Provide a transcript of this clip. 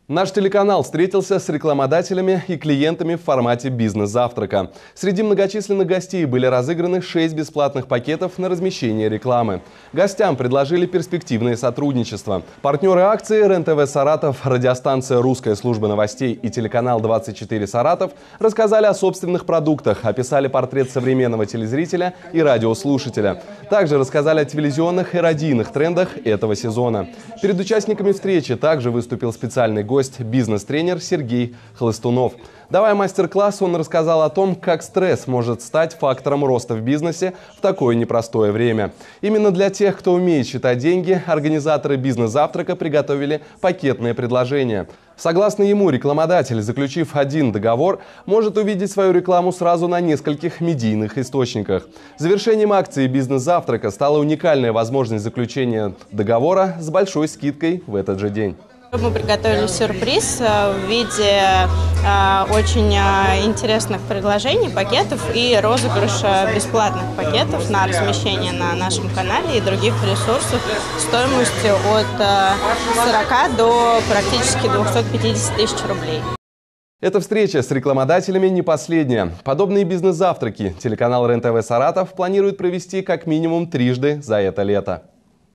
Наш телеканал встретился с рекламодателями и клиентами в формате бизнес-завтрака. Среди многочисленных гостей были разыграны 6 бесплатных пакетов на размещение рекламы. Гостям предложили перспективное сотрудничество. Партнеры акции РЕН-ТВ Саратов, радиостанция «Русская служба новостей» и телеканал 24 Саратов рассказали о собственных продуктах, описали портрет современного телезрителя и радиослушателя. Также рассказали о телевизионных и радийных трендах этого сезона. Перед участниками встречи также выступил специальный гость, бизнес-тренер Сергей Хлыстунов. Давая мастер-класс, он рассказал о том, как стресс может стать фактором роста в бизнесе в такое непростое время. Именно для тех, кто умеет считать деньги, организаторы бизнес-завтрака приготовили пакетное предложение. Согласно ему, рекламодатель, заключив один договор, может увидеть свою рекламу сразу на нескольких медийных источниках. Завершением акции бизнес-завтрака стала уникальная возможность заключения договора с большой скидкой в этот же день. Мы приготовили сюрприз в виде очень интересных предложений, пакетов и розыгрыша бесплатных пакетов на размещение на нашем канале и других ресурсах стоимостью от 40 до практически 250 тысяч рублей. Эта встреча с рекламодателями не последняя. Подобные бизнес-завтраки телеканал РЕН-ТВ Саратов планирует провести как минимум трижды за это лето.